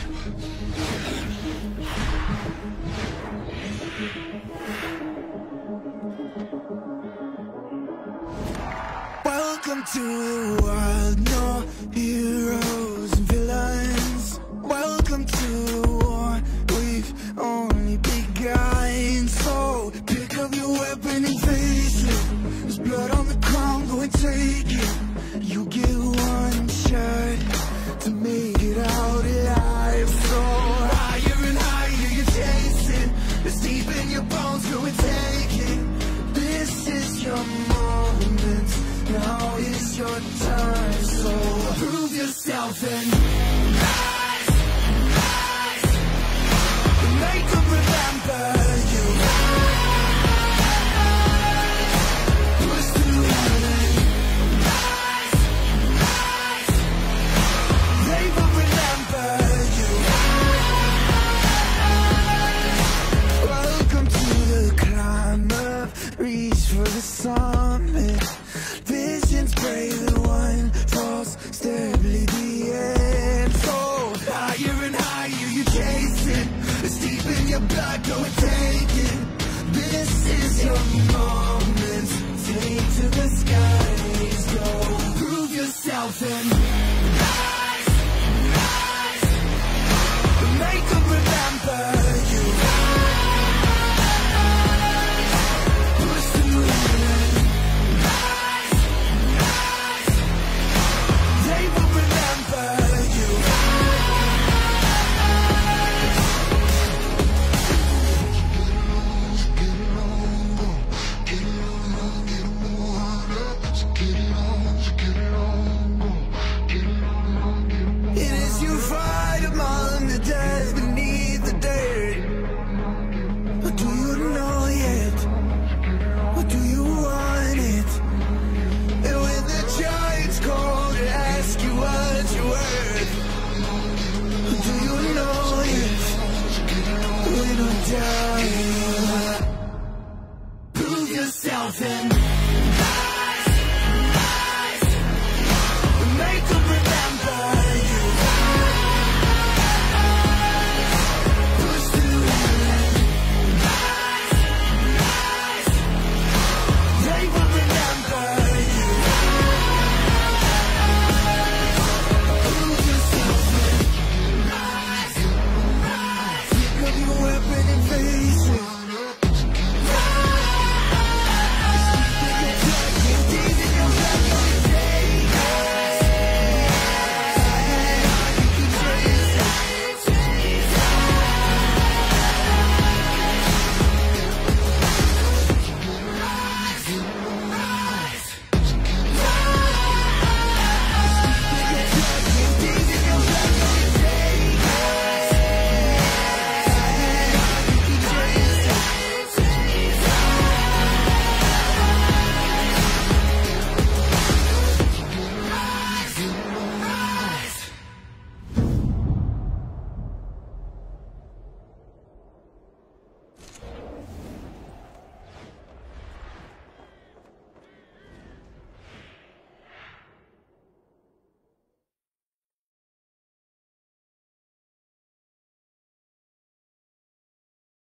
Welcome to the world, no heroes and villains. Welcome to the war, we've only begun. So pick up your weapon and face it. There's blood on the ground, go and take it. You get one shot to make it out alive. So higher and higher you're chasing. It's deep in your bones, go and take it. This is your moment, now is your time. So prove yourself and rise, rise. Make them remember you. Push through heaven. Rise, rise. They will remember you. Welcome to the climb up, reach for the summit. Visions brave and one false step lead the end. So higher and higher you're chasing. It's deep in your blood, go and take it. This is your moment. Take to the skies, go. Prove yourself and